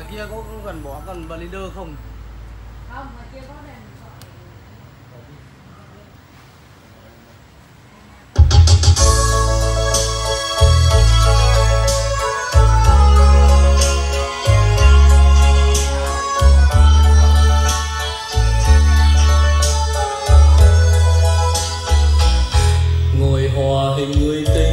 kia có cần bỏ cần blender không? Không, ngoài kia có đèn sỏi. Ngồi hòa hình người tên